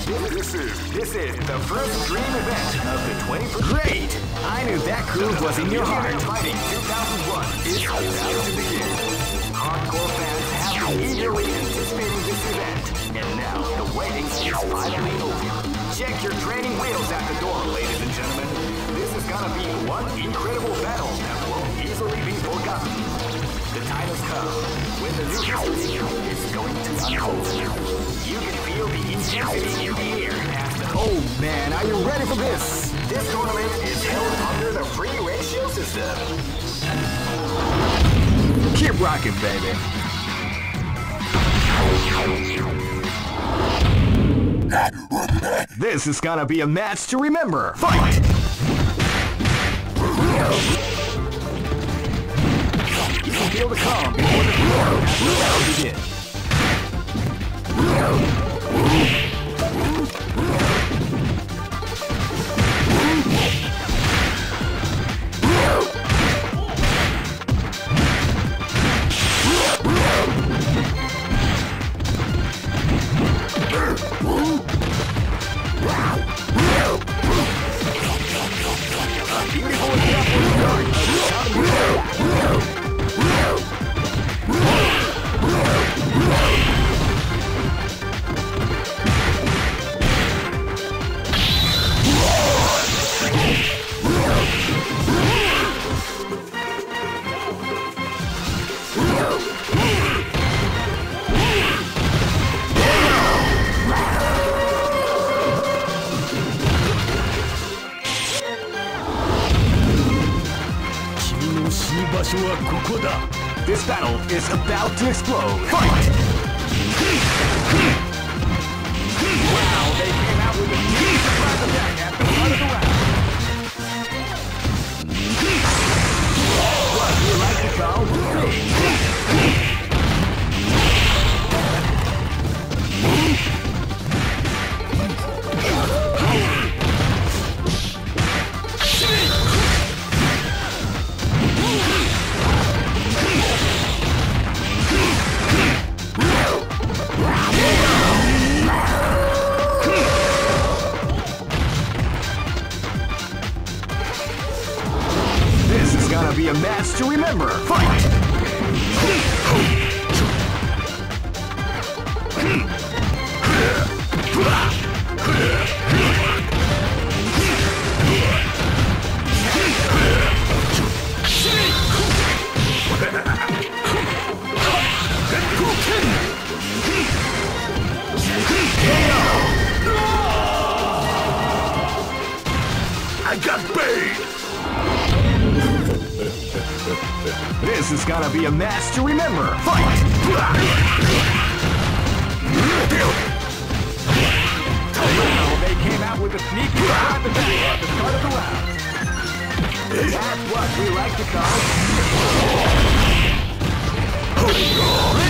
This is the first dream event of the 21st. Great! I knew that groove was in your heart. Fighting 2001 is about to begin. Hardcore fans have been eagerly anticipating this event, and now the waiting is finally over. Check your training wheels at the door, ladies and gentlemen. This is gonna be one incredible battle that won't easily be forgotten. The time has come when the new history is going to unfold. You can feel the intensity in the air as the... Oh man, are you ready for this? This tournament is held under the free ratio system. Keep rocking, baby. This is gonna be a match to remember. Fight! You can feel the calm before the storm as the battle begins. A beautiful example start of the counter. This battle is about to explode. Fight! Wow, they came out with a huge surprise attack at the start of the round. What do you like to call be a match to remember. Fight! I got bait! This is gonna be a match to remember. Fight! Well, they came out with a sneaky grab attack at the start of the round. That's what we like to call...